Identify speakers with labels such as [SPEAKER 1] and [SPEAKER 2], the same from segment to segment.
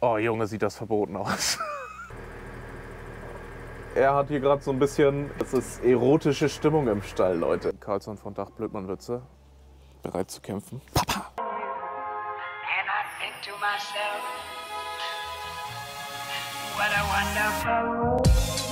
[SPEAKER 1] Oh Junge, sieht das verboten aus. Er hat hier gerade so ein bisschen, es ist erotische Stimmung im Stall, Leute. Karlsson von Dach Blödmann-Witze, bereit zu kämpfen. Papa!
[SPEAKER 2] And I think to myself, what a wonderful world.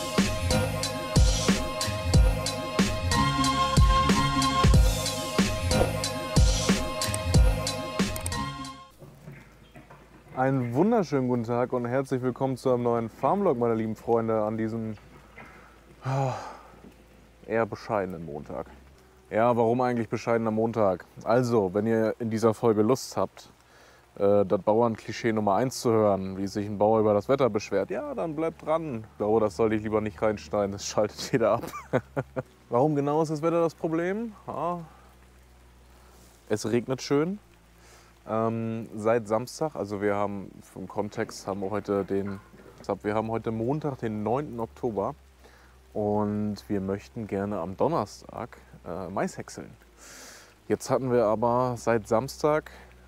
[SPEAKER 1] Einen wunderschönen guten Tag und herzlich willkommen zu einem neuen Farmvlog, meine lieben Freunde, an diesem eher bescheidenen Montag. Ja, warum eigentlich bescheidener Montag? Also, wenn ihr in dieser Folge Lust habt, das Bauernklischee Nummer 1 zu hören, wie sich ein Bauer über das Wetter beschwert, ja, dann bleibt dran. Oh, das sollte ich lieber nicht reinschneiden, das schaltet jeder ab. Warum genau ist das Wetter das Problem? Ja, es regnet schön. Seit Samstag, also wir haben vom Kontext haben wir heute Montag, den 9. Oktober und wir möchten gerne am Donnerstag Mais häckseln. Jetzt hatten wir aber seit Samstag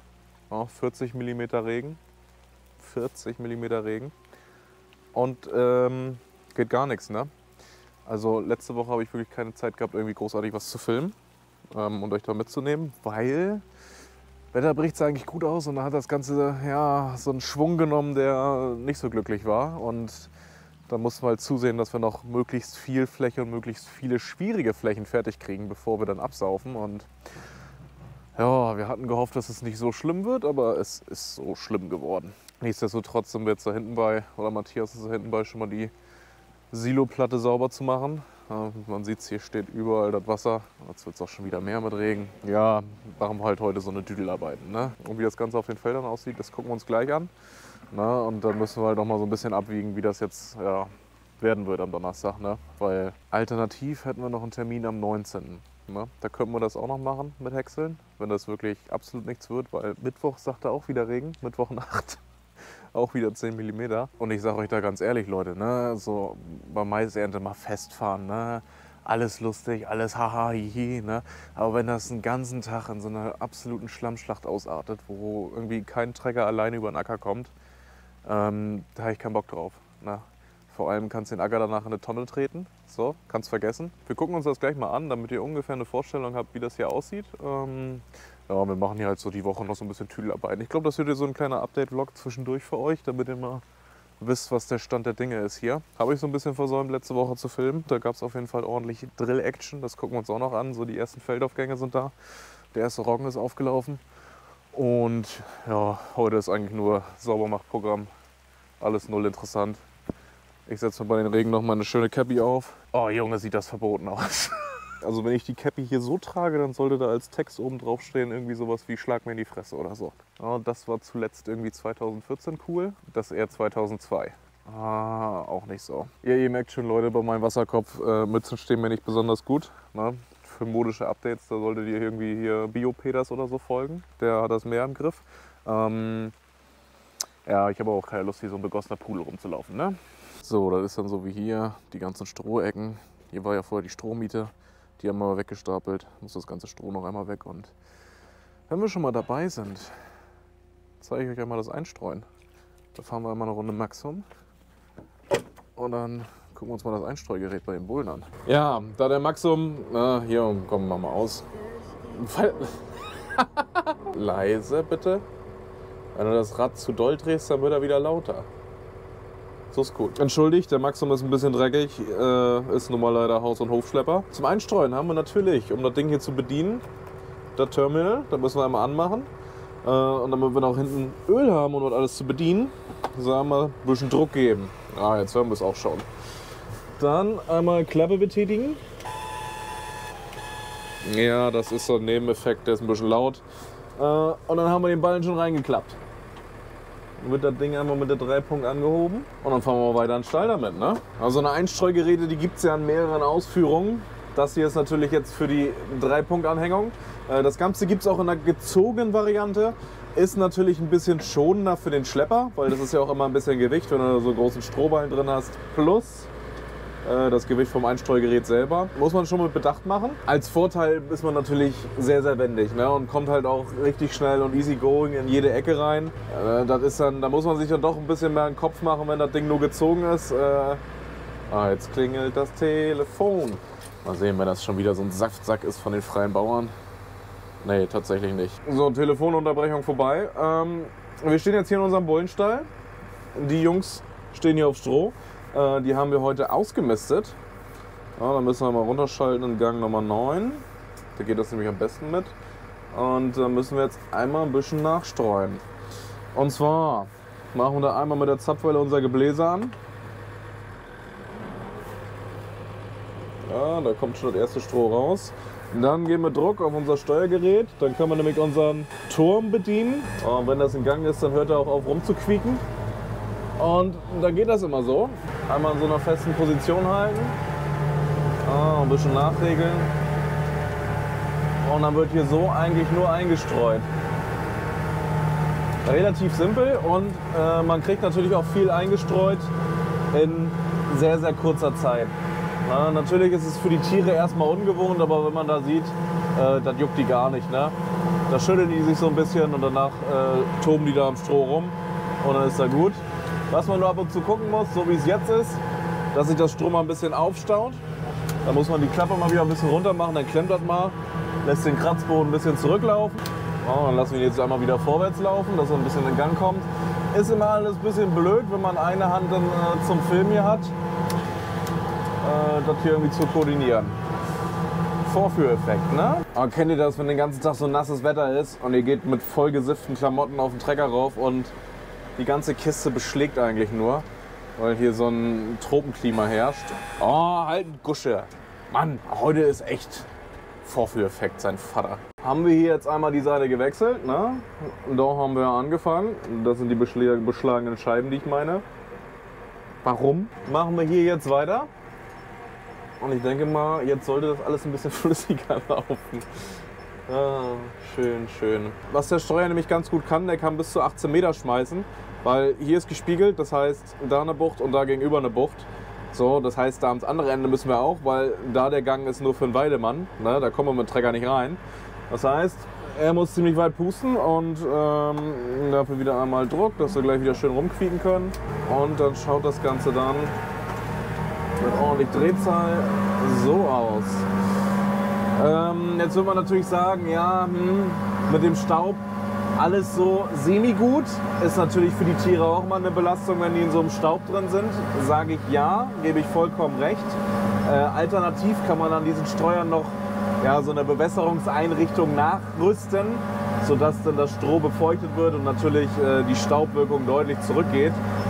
[SPEAKER 1] 40 mm Regen. 40 mm Regen und geht gar nichts, ne? Also letzte Woche habe ich wirklich keine Zeit gehabt, irgendwie großartig was zu filmen und euch da mitzunehmen, weil Wetter bricht es eigentlich gut aus und dann hat das Ganze ja so einen Schwung genommen, der nicht so glücklich war. Und da mussten wir halt zusehen, dass wir noch möglichst viel Fläche und möglichst viele schwierige Flächen fertig kriegen, bevor wir dann absaufen. Und ja, wir hatten gehofft, dass es nicht so schlimm wird, aber es ist so schlimm geworden. Nichtsdestotrotz sind wir jetzt da hinten bei, oder Matthias ist da hinten bei, schon mal die Siloplatte sauber zu machen. Man sieht es, hier steht überall das Wasser. Jetzt wird es auch schon wieder mehr mit Regen. Ja, machen wir halt heute so eine Düdelarbeiten. Ne? Und wie das Ganze auf den Feldern aussieht, das gucken wir uns gleich an. Na, und dann müssen wir halt noch mal so ein bisschen abwiegen, wie das jetzt werden wird am Donnerstag. Ne? Weil alternativ hätten wir noch einen Termin am 19. Ne? Da könnten wir das auch noch machen mit Häckseln, wenn das wirklich absolut nichts wird. Weil Mittwoch sagt er auch wieder Regen, Mittwoch Nacht. Auch wieder 10 mm. Und ich sage euch da ganz ehrlich, Leute, ne, so bei Maisernte mal festfahren, ne, alles lustig, alles haha, hihi, ne, aber wenn das einen ganzen Tag in so einer absoluten Schlammschlacht ausartet, wo irgendwie kein Trecker alleine über den Acker kommt, da habe ich keinen Bock drauf. Ne. Vor allem kannst du den Acker danach in eine Tonne treten, so, kannst vergessen. Wir gucken uns das gleich mal an, damit ihr ungefähr eine Vorstellung habt, wie das hier aussieht. Ja, wir machen hier halt so die Woche noch so ein bisschen Tüdelarbeiten. Ich glaube, das wird hier so ein kleiner Update-Vlog zwischendurch für euch, damit ihr mal wisst, was der Stand der Dinge ist hier. Habe ich so ein bisschen versäumt, letzte Woche zu filmen. Da gab es auf jeden Fall ordentlich Drill-Action. Das gucken wir uns auch noch an. So die ersten Feldaufgänge sind da. Der erste Roggen ist aufgelaufen. Und ja, heute ist eigentlich nur Saubermachprogramm. Alles null interessant. Ich setze mir bei den Regen noch mal eine schöne Cappy auf. Oh Junge, sieht das verboten aus. Also wenn ich die Cappy hier so trage, dann sollte da als Text oben drauf stehen irgendwie sowas wie Schlag mir in die Fresse oder so. Ja, das war zuletzt irgendwie 2014 cool, das eher 2002. Auch nicht so. Ja, ihr merkt schon, Leute, bei meinem Wasserkopf Mützen stehen mir nicht besonders gut. Ne? Für modische Updates, da solltet ihr irgendwie hier Bio-Peters oder so folgen. Der hat das mehr im Griff. Ja, ich habe auch keine Lust, hier so ein begossener Pudel rumzulaufen. Ne? So, das ist dann so wie hier, die ganzen Strohecken. Hier war ja vorher die Strohmiete. Die haben wir weggestapelt, muss das ganze Stroh noch einmal weg. Und wenn wir schon mal dabei sind, zeige ich euch einmal das Einstreuen. Da fahren wir einmal eine Runde Maxum und dann gucken wir uns mal das Einstreugerät bei den Bullen an. Ja, da der Maxum, hier, komm, mach mal aus. Leise bitte. Wenn du das Rad zu doll drehst, dann wird er wieder lauter. So ist gut. Entschuldigt, der Maxum ist ein bisschen dreckig, ist nun mal leider Haus- und Hofschlepper. Zum Einstreuen haben wir natürlich, um das Ding hier zu bedienen, das Terminal, da müssen wir einmal anmachen. Und damit wir noch hinten Öl haben, um das alles zu bedienen, sagen wir ein bisschen Druck geben. Jetzt hören wir es auch schon. Dann einmal Klappe betätigen. Ja, das ist so ein Nebeneffekt, der ist ein bisschen laut. Und dann haben wir den Ballen schon reingeklappt. Dann wird das Ding einmal mit der 3-Punkt angehoben und dann fahren wir weiter in den Stall damit. Ne? Also eine Einstreugeräte, die gibt es ja in mehreren Ausführungen. Das hier ist natürlich jetzt für die 3-Punkt-Anhängung. Das Ganze gibt es auch in einer gezogenen Variante. Ist natürlich ein bisschen schonender für den Schlepper, weil das ist ja auch immer ein bisschen Gewicht, wenn du so einen großen Strohballen drin hast. Plus, das Gewicht vom Einstreugerät selber. Muss man schon mit Bedacht machen. Als Vorteil ist man natürlich sehr, sehr wendig, ne? Und kommt halt auch richtig schnell und easy going in jede Ecke rein. Das ist dann, da muss man sich dann doch ein bisschen mehr in den Kopf machen, wenn das Ding nur gezogen ist. Jetzt klingelt das Telefon. Mal sehen, wenn das schon wieder so ein Saftsack ist von den freien Bauern. Nee, tatsächlich nicht. So, Telefonunterbrechung vorbei. Wir stehen jetzt hier in unserem Bullenstall. Die Jungs stehen hier auf Stroh. Die haben wir heute ausgemistet. Ja, dann müssen wir mal runterschalten in Gang Nummer 9. Da geht das nämlich am besten mit. Und dann müssen wir jetzt einmal ein bisschen nachstreuen. Und zwar machen wir da einmal mit der Zapfwelle unser Gebläse an. Ja, da kommt schon das erste Stroh raus. Und dann geben wir Druck auf unser Steuergerät. Dann können wir nämlich unseren Turm bedienen. Und wenn das in Gang ist, dann hört er auch auf rumzuquieken. Und dann geht das immer so. Einmal in so einer festen Position halten. Ein bisschen nachregeln. Und dann wird hier so eigentlich nur eingestreut. Relativ simpel und man kriegt natürlich auch viel eingestreut in sehr, sehr kurzer Zeit. Na, natürlich ist es für die Tiere erstmal ungewohnt, aber wenn man da sieht, das juckt die gar nicht. Ne? Da schütteln die sich so ein bisschen und danach toben die da am Stroh rum und dann ist da gut. Was man nur ab und zu gucken muss, so wie es jetzt ist, dass sich das Stroh mal ein bisschen aufstaut. Da muss man die Klappe mal wieder ein bisschen runter machen, dann klemmt das mal, lässt den Kratzboden ein bisschen zurücklaufen. Dann lassen wir ihn jetzt einmal wieder vorwärts laufen, dass er ein bisschen in Gang kommt. Ist immer alles ein bisschen blöd, wenn man eine Hand dann zum Film hier hat, das hier irgendwie zu koordinieren. Vorführeffekt, ne? Aber kennt ihr das, wenn den ganzen Tag so nasses Wetter ist und ihr geht mit voll gesifften Klamotten auf den Trecker rauf und die ganze Kiste beschlägt eigentlich nur, weil hier so ein Tropenklima herrscht. Oh, halt ein Gusche. Mann, heute ist echt Vorführeffekt, sein Vater. Haben wir hier jetzt einmal die Seite gewechselt, ne? Da haben wir angefangen. Das sind die beschlagenen Scheiben, die ich meine. Warum? Machen wir hier jetzt weiter. Und ich denke mal, jetzt sollte das alles ein bisschen flüssiger laufen. Schön, schön. Was der Streuer nämlich ganz gut kann, der kann bis zu 18 Meter schmeißen. Weil hier ist gespiegelt, das heißt, da eine Bucht und da gegenüber eine Bucht. So, das heißt, da ans andere Ende müssen wir auch, weil da der Gang ist nur für einen Weidemann. Ne, da kommen wir mit dem Trecker nicht rein. Das heißt, er muss ziemlich weit pusten und dafür wieder einmal Druck, dass wir gleich wieder schön rumquieken können. Und dann schaut das Ganze dann mit ordentlich Drehzahl so aus. Jetzt will man natürlich sagen, ja, mit dem Staub alles so semi-gut. Ist natürlich für die Tiere auch mal eine Belastung, wenn die in so einem Staub drin sind. Sage ich ja, gebe ich vollkommen recht. Alternativ kann man an diesen Streuern noch so eine Bewässerungseinrichtung nachrüsten, sodass dann das Stroh befeuchtet wird und natürlich die Staubwirkung deutlich zurückgeht.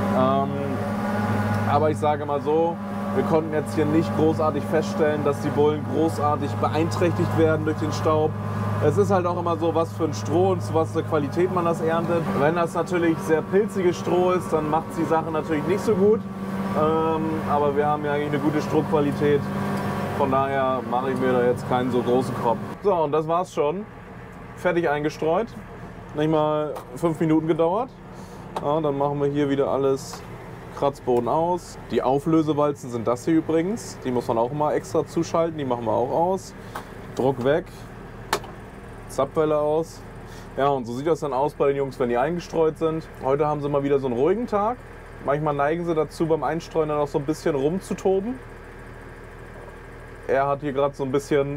[SPEAKER 1] Aber ich sage mal so, wir konnten jetzt hier nicht großartig feststellen, dass die Bullen großartig beeinträchtigt werden durch den Staub. Es ist halt auch immer so, was für ein Stroh und zu was für Qualität man das erntet. Wenn das natürlich sehr pilziges Stroh ist, dann macht es die Sache natürlich nicht so gut. Aber wir haben ja eigentlich eine gute Strohqualität. Von daher mache ich mir da jetzt keinen so großen Kopf. So, und das war's schon. Fertig eingestreut. Nicht mal 5 Minuten gedauert. Ja, dann machen wir hier wieder alles Kratzboden aus. Die Auflösewalzen sind das hier übrigens. Die muss man auch mal extra zuschalten. Die machen wir auch aus. Druck weg. Zapfwelle aus. Ja, und so sieht das dann aus bei den Jungs, wenn die eingestreut sind. Heute haben sie mal wieder so einen ruhigen Tag. Manchmal neigen sie dazu, beim Einstreuen dann auch so ein bisschen rumzutoben. Er hat hier gerade so ein bisschen...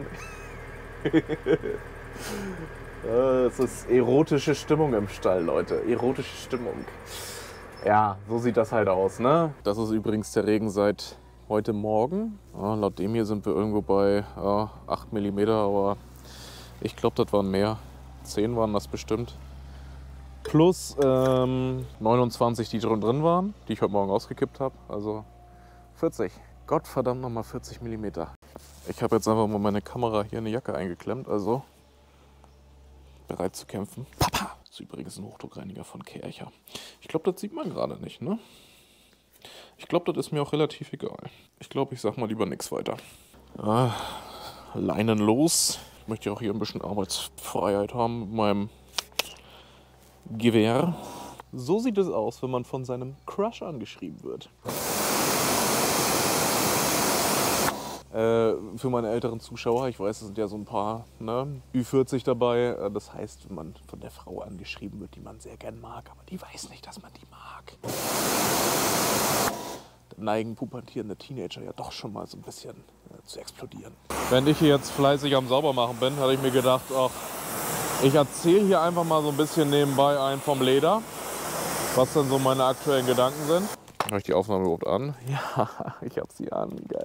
[SPEAKER 1] Es ist erotische Stimmung im Stall, Leute. Erotische Stimmung. Ja, so sieht das halt aus, ne? Das ist übrigens der Regen seit heute Morgen. Ja, laut dem hier sind wir irgendwo bei 8 mm, aber ich glaube, das waren mehr. 10 waren das bestimmt. Plus 29, die drin waren, die ich heute Morgen ausgekippt habe. Also 40. Gottverdammt nochmal 40 mm. Ich habe jetzt einfach mal meine Kamera hier in eine Jacke eingeklemmt, also bereit zu kämpfen. Papa! Das ist übrigens ein Hochdruckreiniger von Kärcher. Ich glaube, das sieht man gerade nicht, ne? Ich glaube, das ist mir auch relativ egal. Ich glaube, ich sag mal lieber nichts weiter. Leinen los. Ich möchte ja auch hier ein bisschen Arbeitsfreiheit haben mit meinem Gewehr. So sieht es aus, wenn man von seinem Crush angeschrieben wird. Für meine älteren Zuschauer, ich weiß, es sind ja so ein paar, ne, Ü40 dabei. Das heißt, wenn man von der Frau angeschrieben wird, die man sehr gern mag, aber die weiß nicht, dass man die mag. Dann neigen pubertierende Teenager ja doch schon mal so ein bisschen zu explodieren. Während ich hier jetzt fleißig am Saubermachen bin, hatte ich mir gedacht, ach, ich erzähle hier einfach mal so ein bisschen nebenbei ein vom Leder, was dann so meine aktuellen Gedanken sind. Habe ich die Aufnahme überhaupt an? Ja, ich habe sie an. Geil.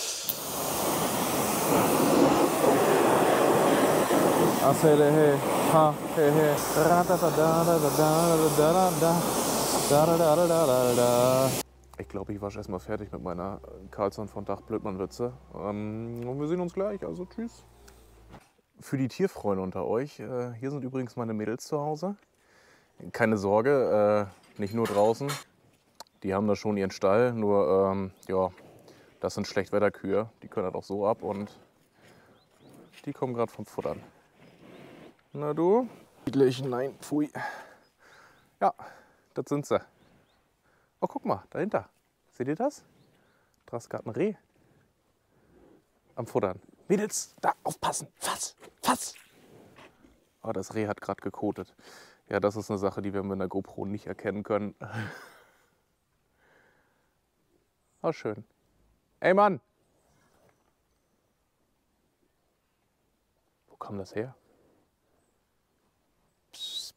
[SPEAKER 1] Ich glaube, ich wasche erstmal fertig mit meiner Karlsson von Dach Blödmann-Witze. Und wir sehen uns gleich, also tschüss. Für die Tierfreunde unter euch, hier sind übrigens meine Mädels zu Hause. Keine Sorge, nicht nur draußen. Die haben da schon ihren Stall, nur ja, das sind Schlechtwetterkühe. Die können das auch so ab und die kommen gerade vom Futtern. Na du? Niedlichen, nein, pfui. Ja, das sind sie. Oh, guck mal, dahinter. Seht ihr das? Da ist gerade ein Reh am Futtern. Mädels, da, aufpassen. Fass. Oh, das Reh hat gerade gekotet. Ja, das ist eine Sache, die wir mit der GoPro nicht erkennen können. Oh, schön. Ey, Mann! Wo kam das her? Psst.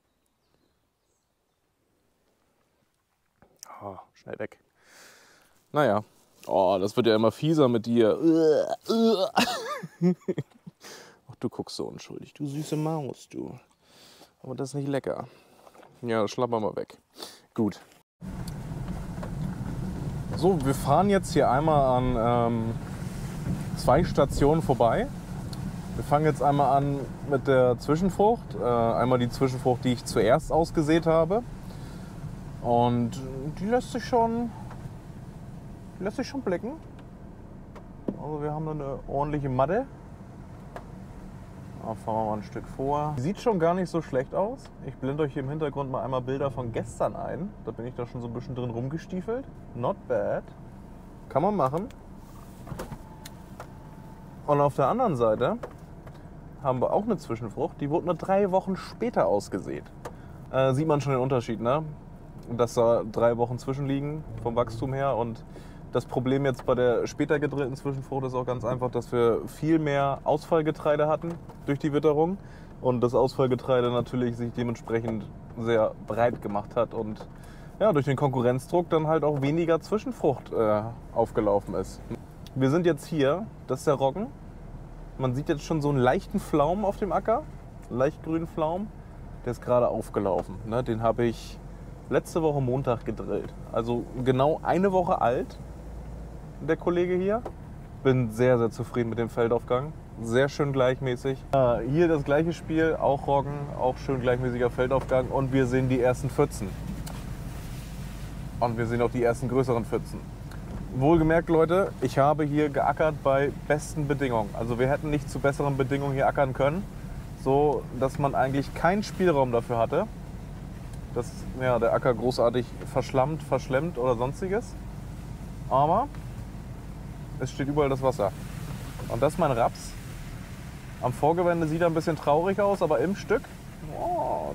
[SPEAKER 1] Oh, schnell weg. Naja. Oh, das wird ja immer fieser mit dir. Ach, du guckst so unschuldig. Du süße Maus, du. Aber das ist nicht lecker. Ja, schlapp mal weg. Gut. So, wir fahren jetzt hier einmal an 2 Stationen vorbei. Wir fangen jetzt einmal an mit der Zwischenfrucht. Einmal die Zwischenfrucht, die ich zuerst ausgesät habe. Und die lässt sich schon blicken. Also wir haben eine ordentliche Matte. Da fahren wir mal ein Stück vor. Sieht schon gar nicht so schlecht aus. Ich blende euch hier im Hintergrund mal einmal Bilder von gestern ein. Da bin ich da schon so ein bisschen drin rumgestiefelt. Not bad. Kann man machen. Und auf der anderen Seite haben wir auch eine Zwischenfrucht. Die wurde nur 3 Wochen später ausgesät. Sieht man schon den Unterschied, ne? Dass da 3 Wochen zwischenliegen vom Wachstum her. Und das Problem jetzt bei der später gedrillten Zwischenfrucht ist auch ganz einfach, dass wir viel mehr Ausfallgetreide hatten durch die Witterung und das Ausfallgetreide natürlich sich dementsprechend sehr breit gemacht hat und ja, durch den Konkurrenzdruck dann halt auch weniger Zwischenfrucht aufgelaufen ist. Wir sind jetzt hier, das ist der Roggen. Man sieht jetzt schon so einen leichten Pflaum auf dem Acker, einen leicht grünen Pflaum. Der ist gerade aufgelaufen. Ne? Den habe ich letzte Woche Montag gedrillt. Also genau eine Woche alt. Der Kollege hier. Bin sehr, sehr zufrieden mit dem Feldaufgang. Sehr schön gleichmäßig. Hier das gleiche Spiel, auch Roggen, auch schön gleichmäßiger Feldaufgang und wir sehen die ersten Pfützen. Und wir sehen auch die ersten größeren Pfützen. Wohlgemerkt, Leute, ich habe hier geackert bei besten Bedingungen. Also wir hätten nicht zu besseren Bedingungen hier ackern können, so dass man eigentlich keinen Spielraum dafür hatte, dass ja, der Acker großartig verschlammt, verschlemmt oder sonstiges. Aber es steht überall das Wasser. Und das ist mein Raps. Am Vorgewende sieht er ein bisschen traurig aus, aber im Stück, oh,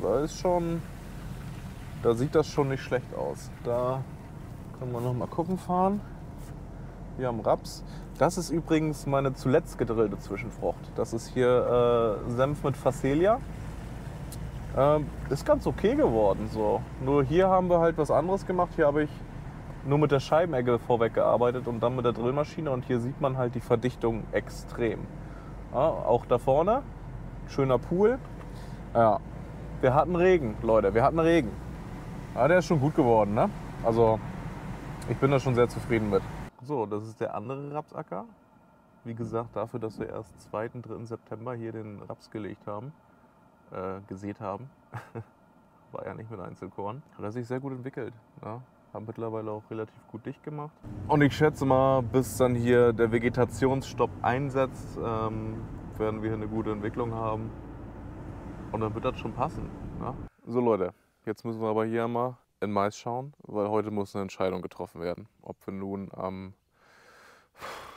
[SPEAKER 1] da sieht das schon nicht schlecht aus. Da können wir noch mal gucken fahren. Hier am Raps. Das ist übrigens meine zuletzt gedrillte Zwischenfrucht. Das ist hier Senf mit Phacelia. Ist ganz okay geworden. So. Nur hier haben wir halt was anderes gemacht. Hier habe ich nur mit der Scheibenegge vorweg gearbeitet und dann mit der Drillmaschine. Und hier sieht man halt die Verdichtung extrem. Ja, auch da vorne, schöner Pool. Ja, wir hatten Regen, Leute, wir hatten Regen. Ja, der ist schon gut geworden, ne? Also, ich bin da schon sehr zufrieden mit. So, das ist der andere Rapsacker. Wie gesagt, dafür, dass wir erst 2. 3. September hier den Raps gesät haben. War ja nicht mit Einzelkorn. Hat er sich sehr gut entwickelt. Ja? Haben mittlerweile auch relativ gut dicht gemacht. Und ich schätze mal, bis dann hier der Vegetationsstopp einsetzt, werden wir hier eine gute Entwicklung haben. Und dann wird das schon passen. Ja? So Leute, jetzt müssen wir aber hier mal in Mais schauen, weil heute muss eine Entscheidung getroffen werden. Ob wir nun am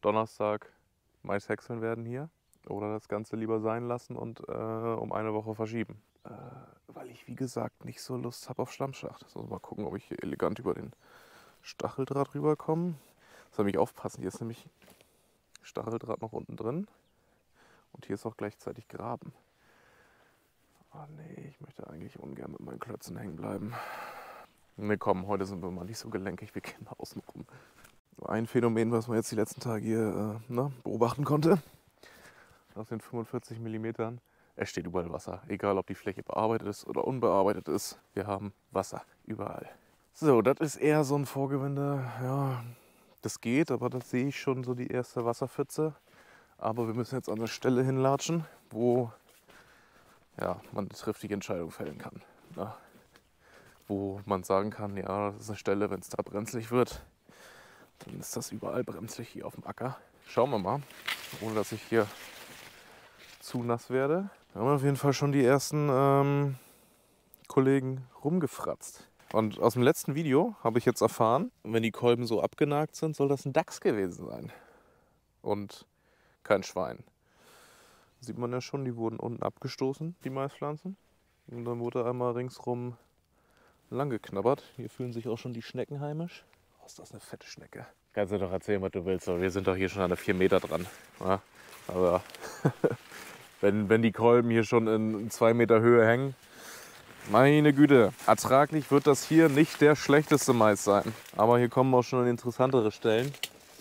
[SPEAKER 1] Donnerstag Mais häckseln werden hier. Oder das Ganze lieber sein lassen und um eine Woche verschieben. Weil ich, wie gesagt, nicht so Lust habe auf Schlammschacht. Also mal gucken, ob ich hier elegant über den Stacheldraht rüberkomme. Soll mich aufpassen, hier ist nämlich Stacheldraht noch unten drin. Und hier ist auch gleichzeitig Graben. Oh nee, ich möchte eigentlich ungern mit meinen Klötzen hängen bleiben. Ne, komm, heute sind wir mal nicht so gelenkig, wir gehen mal außen rum. Ein Phänomen, was man jetzt die letzten Tage hier beobachten konnte. Aus den 45 mm. Es steht überall Wasser. Egal, ob die Fläche bearbeitet ist oder unbearbeitet ist. Wir haben Wasser überall. So, das ist eher so ein Vorgewinde. Ja, das geht, aber das sehe ich schon so die erste Wasserpfütze. Aber wir müssen jetzt an eine Stelle hinlatschen, wo man eine triftige Entscheidung fällen kann. Ja. Wo man sagen kann, ja, das ist eine Stelle, wenn es da brenzlig wird, dann ist das überall brenzlig hier auf dem Acker. Schauen wir mal, ohne dass ich hier zu nass werde. Wir haben auf jeden Fall schon die ersten Kollegen rumgefratzt. Und aus dem letzten Video habe ich jetzt erfahren, wenn die Kolben so abgenagt sind, soll das ein Dachs gewesen sein. Und kein Schwein. Sieht man ja schon, die wurden unten abgestoßen, die Maispflanzen. Und dann wurde einmal ringsrum lang geknabbert. Hier fühlen sich auch schon die Schnecken heimisch. Oh, ist das eine fette Schnecke. Kannst du doch erzählen, was du willst, aber wir sind doch hier schon an der 4 Meter dran. Ja, aber wenn die Kolben hier schon in 2 Meter Höhe hängen, meine Güte, ertraglich wird das hier nicht der schlechteste Mais sein. Aber hier kommen auch schon interessantere Stellen.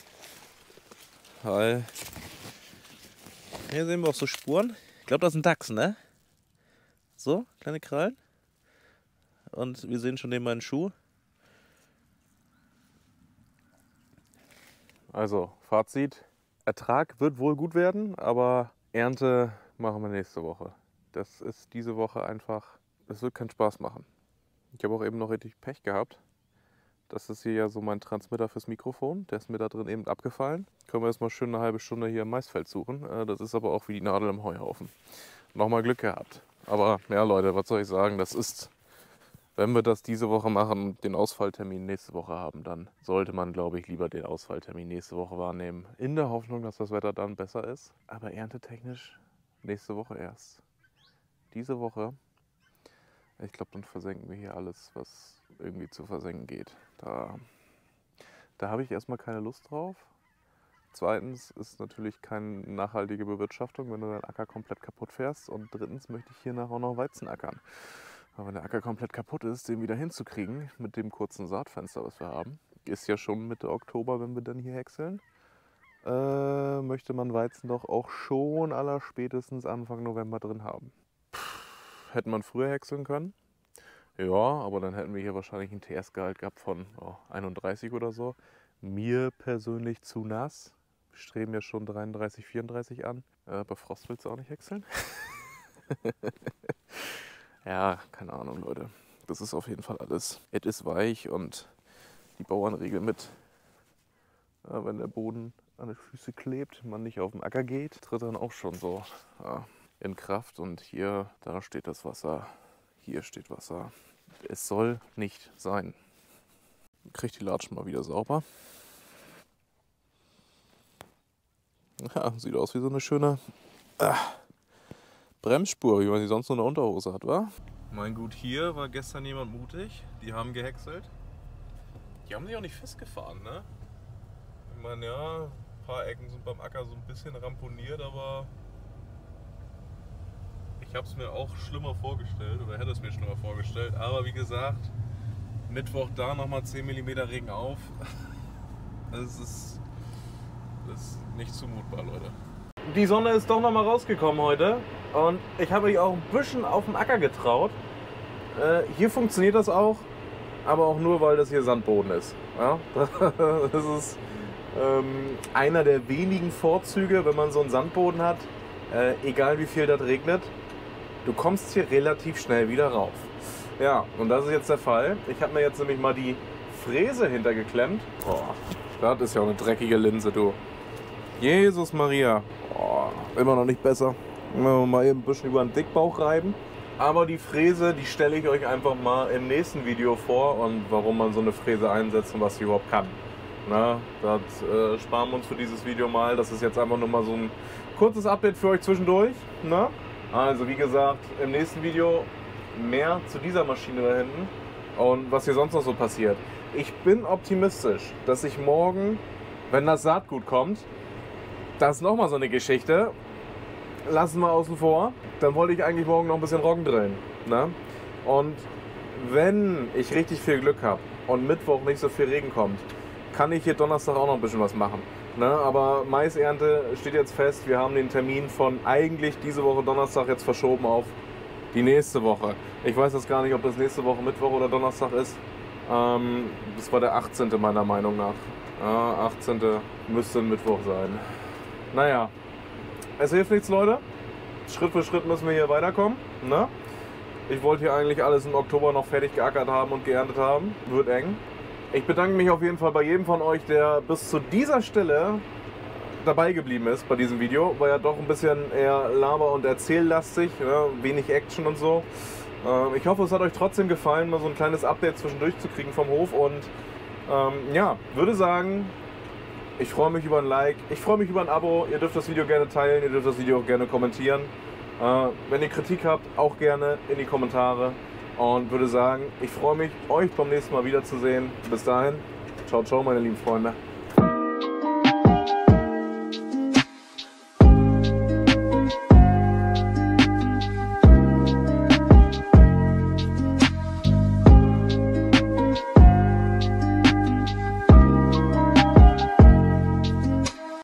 [SPEAKER 1] Weil hier sehen wir auch so Spuren. Ich glaube, das ist ein Dachs, ne? So, kleine Krallen. Und wir sehen schon neben meinen Schuh. Also, Fazit. Ertrag wird wohl gut werden, aber Ernte machen wir nächste Woche. Das ist diese Woche einfach, das wird keinen Spaß machen. Ich habe auch eben noch richtig Pech gehabt. Das ist hier ja so mein Transmitter fürs Mikrofon. Der ist mir da drin eben abgefallen. Können wir erstmal schön eine halbe Stunde hier im Maisfeld suchen. Das ist aber auch wie die Nadel im Heuhaufen. Nochmal Glück gehabt. Aber ja Leute, was soll ich sagen, das ist, wenn wir das diese Woche machen, den Ausfalltermin nächste Woche haben, dann sollte man, glaube ich, lieber den Ausfalltermin nächste Woche wahrnehmen. In der Hoffnung, dass das Wetter dann besser ist. Aber erntetechnisch nächste Woche erst. Diese Woche, ich glaube, dann versenken wir hier alles, was irgendwie zu versenken geht. Da habe ich erstmal keine Lust drauf. Zweitens ist natürlich keine nachhaltige Bewirtschaftung, wenn du deinen Acker komplett kaputt fährst. Und drittens möchte ich hier nachher auch noch Weizen ackern. Aber wenn der Acker komplett kaputt ist, den wieder hinzukriegen mit dem kurzen Saatfenster, was wir haben, ist ja schon Mitte Oktober, wenn wir dann hier häckseln, möchte man Weizen doch auch schon allerspätestens Anfang November drin haben. Hätte man früher häckseln können. Ja, aber dann hätten wir hier wahrscheinlich einen TS-Gehalt gehabt von 31 oder so. Mir persönlich zu nass. Wir streben ja schon 33, 34 an. Bei Frost willst du auch nicht häckseln? Ja, keine Ahnung, Leute. Das ist auf jeden Fall alles. Es ist weich und die Bauernregel mit, wenn der Boden an den Füßen klebt, man nicht auf den Acker geht, tritt dann auch schon so in Kraft. Und hier, da steht das Wasser, hier steht Wasser. Es soll nicht sein. Ich kriege die Latschen mal wieder sauber. Ja, sieht aus wie so eine schöne Bremsspur, wie man sie sonst nur in der Unterhose hat, wa? Mein Gut, hier war gestern jemand mutig. Die haben gehäckselt. Die haben sich auch nicht festgefahren, ne? Ich meine, ja, ein paar Ecken sind beim Acker so ein bisschen ramponiert, aber ich habe es mir auch schlimmer vorgestellt oder hätte es mir schlimmer vorgestellt. Aber wie gesagt, Mittwoch da nochmal 10 mm Regen auf. Das ist nicht zumutbar, Leute. Die Sonne ist doch nochmal rausgekommen heute und ich habe mich auch ein bisschen auf den Acker getraut. Hier funktioniert das auch, aber auch nur, weil das hier Sandboden ist. Ja? Das ist einer der wenigen Vorzüge, wenn man so einen Sandboden hat, egal wie viel das regnet. Du kommst hier relativ schnell wieder rauf. Ja, und das ist jetzt der Fall. Ich habe mir jetzt nämlich mal die Fräse hintergeklemmt. Boah, das ist ja auch eine dreckige Linse, du. Jesus Maria. Boah, immer noch nicht besser. Mal eben ein bisschen über den Dickbauch reiben. Aber die Fräse, die stelle ich euch einfach mal im nächsten Video vor und warum man so eine Fräse einsetzt und was sie überhaupt kann. Na, das sparen wir uns für dieses Video mal. Das ist jetzt einfach nur mal so ein kurzes Update für euch zwischendurch. Na? Also wie gesagt, im nächsten Video mehr zu dieser Maschine da hinten und was hier sonst noch so passiert. Ich bin optimistisch, dass ich morgen, wenn das Saatgut kommt, das ist nochmal so eine Geschichte, lassen wir außen vor, dann wollte ich eigentlich morgen noch ein bisschen Roggen drillen. Ne? Und wenn ich richtig viel Glück habe und Mittwoch nicht so viel Regen kommt, kann ich hier Donnerstag auch noch ein bisschen was machen. Ne? Aber Maisernte steht jetzt fest, wir haben den Termin von eigentlich diese Woche Donnerstag jetzt verschoben auf die nächste Woche. Ich weiß jetzt gar nicht, ob das nächste Woche Mittwoch oder Donnerstag ist. Das war der 18. meiner Meinung nach. 18. müsste ein Mittwoch sein. Naja, es hilft nichts, Leute. Schritt für Schritt müssen wir hier weiterkommen. Ne? Ich wollte hier eigentlich alles im Oktober noch fertig geackert haben und geerntet haben. Wird eng. Ich bedanke mich auf jeden Fall bei jedem von euch, der bis zu dieser Stelle dabei geblieben ist bei diesem Video. War ja doch ein bisschen eher laber- und erzähllastig, ne? Wenig Action und so. Ich hoffe, es hat euch trotzdem gefallen, mal so ein kleines Update zwischendurch zu kriegen vom Hof. Und ja, würde sagen, ich freue mich über ein Like, ich freue mich über ein Abo. Ihr dürft das Video gerne teilen, ihr dürft das Video auch gerne kommentieren. Wenn ihr Kritik habt, auch gerne in die Kommentare. Und würde sagen, ich freue mich, euch beim nächsten Mal wiederzusehen. Bis dahin, ciao, ciao, meine lieben Freunde.